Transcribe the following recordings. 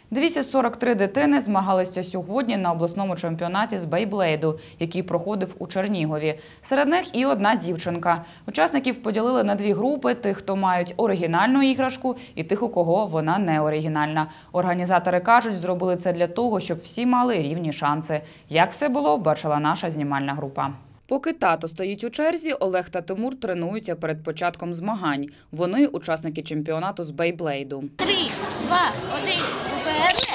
243 дитини змагалися сьогодні на обласному чемпіонаті з бейблейду, який проходив у Чернігові. Серед них і одна дівчинка. Учасників поділили на дві групи – тих, хто мають оригінальну іграшку, і тих, у кого вона не оригінальна. Організатори кажуть, зробили це для того, щоб всі мали рівні шанси. Як все було, бачила наша знімальна група. Поки тато стоїть у черзі, Олег та Тимур тренуються перед початком змагань. Вони – учасники чемпіонату з бейблейду. 3, 2, 1, вперед!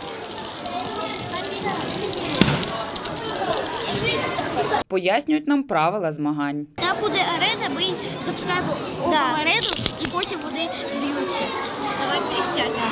Пояснюють нам правила змагань. Там буде арена, ми запускаємо арену і потім вони б'ються. Давай присядемо.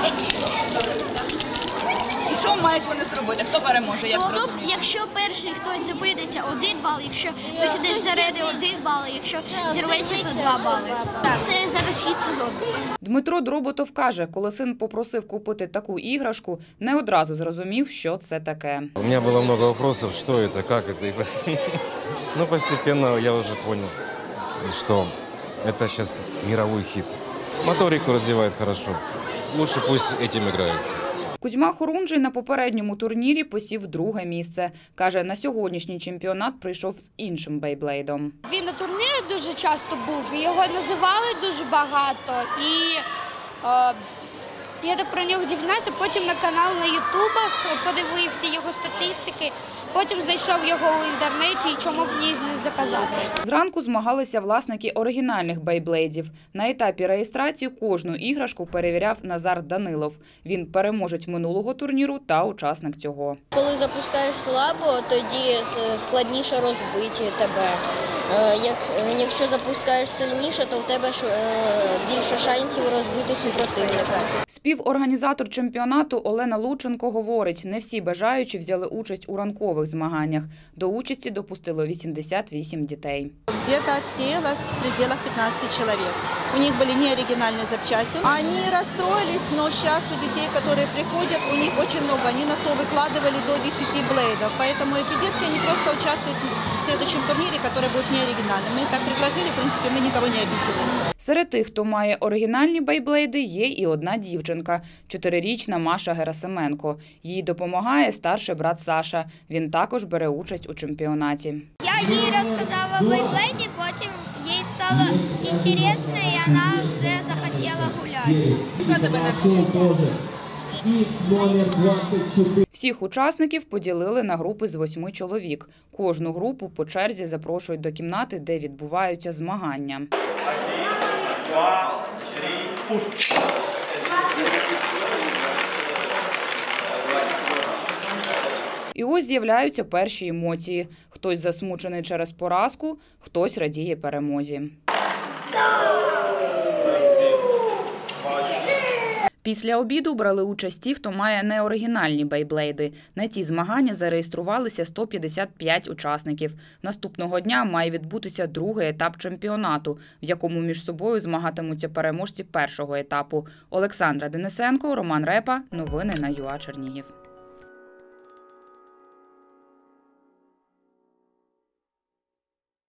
І що мають вони зробити? Хто переможе? Якщо перший хтось зупиниться – 1 бал, якщо викидеш з арени – 1 бал, якщо зірветься – то 2 бали. Це зараз хід сезону. Дмитро Дроботов каже, коли син попросив купити таку іграшку, не одразу зрозумів, що це таке. У мене було багато питань, що це, як це. Ну, постепенно я вже зрозумів, що це зараз світовий хіт. Моторику розвиває добре. Лучше пусть цим граються. Кузьма Хорунжий на попередньому турнірі посів друге місце. Каже, на сьогоднішній чемпіонат прийшов з іншим бейблейдом. Він на турнірі дуже часто був, його називали дуже багато. І я так про нього дізнався, потім на канал на ютубах подивився його статистики, потім знайшов його у інтернеті і чому б ні не заказати. Зранку змагалися власники оригінальних бейблейдів. На етапі реєстрації кожну іграшку перевіряв Назар Данилов. Він переможець минулого турніру та учасник цього. Коли запускаєш слабо, тоді складніше розбити тебе. Якщо запускаєш сильніше, то в тебе більше шансів розбити супротивника. Співорганізатор чемпіонату Олена Лученко говорить, не всі бажаючі взяли участь у ранкових змаганнях. До участі допустило 88 дітей. Где-то отсеялось в пределах 15 человек. У них были неоригинальные запчасти. Они расстроились, но сейчас у детей, которые приходят, у них очень много. Они на стол выкладывали до 10 блейдов. Поэтому эти детки, они просто участвуют в следующем турнире, который будет неоригинальным. Мы так предложили, в принципе, мы никого не обидели. Серед тих, хто має оригінальні бейблейди, є і одна дівчинка – 4-річна Маша Герасименко. Їй допомагає старший брат Саша. Він також бере участь у чемпіонаті. Я їй розказала о бейблейді, потім їй стало цікаво, і вона вже захотіла гуляти. Всіх учасників поділили на групи з 8 чоловік. Кожну групу по черзі запрошують до кімнати, де відбуваються змагання. 1, 2, 3, пуск! І ось з'являються перші емоції. Хтось засмучений через поразку, хтось радіє перемозі. Після обіду брали участь ті, хто має неоригінальні бейблейди. На ці змагання зареєструвалися 155 учасників. Наступного дня має відбутися другий етап чемпіонату, в якому між собою змагатимуться переможці першого етапу. Олександра Денисенко, Роман Репа. Новини на ЮА Чернігів.